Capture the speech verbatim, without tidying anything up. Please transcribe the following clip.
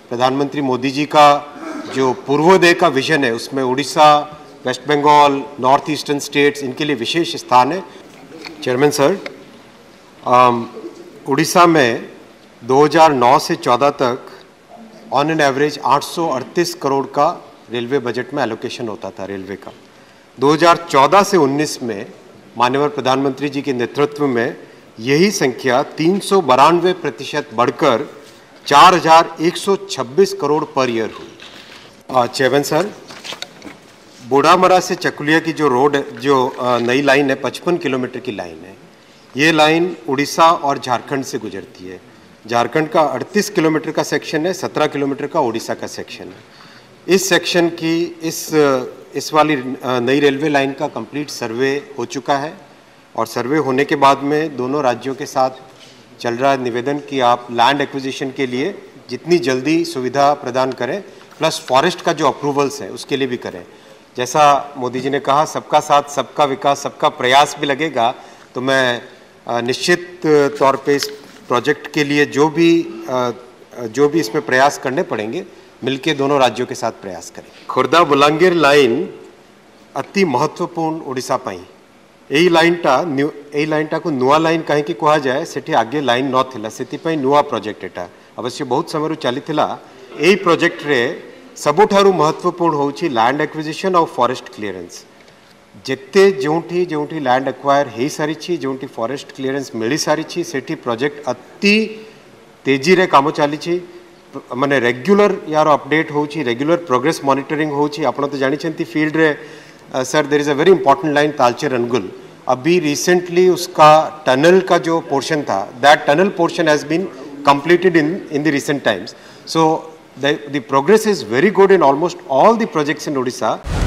प्रधानमंत्री मोदी जी का जो पूर्वोदय का विजन है उसमें Orissa, west Bengal, north eastern states इनके लिए विशेष स्थान है। चेयरमैन सर, उड़ीसा में दो हज़ार नौ से चौदह तक ऑन एन एवरेज आठ सौ अड़तीस करोड़ का रेलवे बजट में एलोकेशन होता था रेलवे का। दो हज़ार चौदह से उन्नीस में माननीय प्रधानमंत्री जी के नेतृत्व में यही संख्या तीन सौ बानवे प्रतिशत बढ़कर चार हजार एक सौ छब्बीस करोड़ पर ईयर हुई। चेयरमैन सर, बूढ़ामरा से चकुलिया की जो रोड जो नई लाइन है पचपन किलोमीटर की लाइन है, ये लाइन उड़ीसा और झारखंड से गुजरती है। झारखंड का अड़तीस किलोमीटर का सेक्शन है, सत्रह किलोमीटर का उड़ीसा का सेक्शन है। इस सेक्शन की इस इस वाली नई रेलवे लाइन का कंप्लीट सर्वे हो चुका है और सर्वे होने के बाद में दोनों राज्यों के साथ चल रहा है निवेदन कि आप लैंड एक्विजिशन के लिए जितनी जल्दी सुविधा प्रदान करें, प्लस फॉरेस्ट का जो अप्रूवल्स है उसके लिए भी करें। जैसा मोदी जी ने कहा, सबका साथ सबका विकास, सबका प्रयास भी लगेगा, तो मैं निश्चित तौर पे इस प्रोजेक्ट के लिए जो भी जो भी इसमें प्रयास करने पड़ेंगे मिलके दोनों राज्यों के साथ प्रयास करें। खुर्दा बलांगीर लाइन अति महत्वपूर्ण ओडिशा पाई। यही लाइनटा यही लाइनटा को नुआ लाइन कहीं कह जाए, सेठी आगे लाइन न थिला, सेति नुआ प्रोजेक्ट एटा अवश्य बहुत समय चली थिला। यही प्रोजेक्ट रे सबुठारु महत्वपूर्ण होउछि लैंड एक्विजिशन और फॉरेस्ट क्लीयरेंस। जेते जोंठी जोंठी लैंड एक्वायर हे सारी छी, जोंठी फॉरेस्ट क्लीयरेंस मिली सारी छी, सेठी प्रोजेक्ट अति तेजी रे काम चली छी। माने रेगुलर यार अपडेट होउछि, रेगुलर प्रोग्रेस मॉनिटरिंग होउछि। आपण तो जानि छंती फील्ड रे sir there is a very important line Talcher Angul. अभी रिसेंटली उसका टनल का जो पोर्शन था, that tunnel portion has been completed in in the recent times. So the the progress is very good in almost all the projects in Odisha.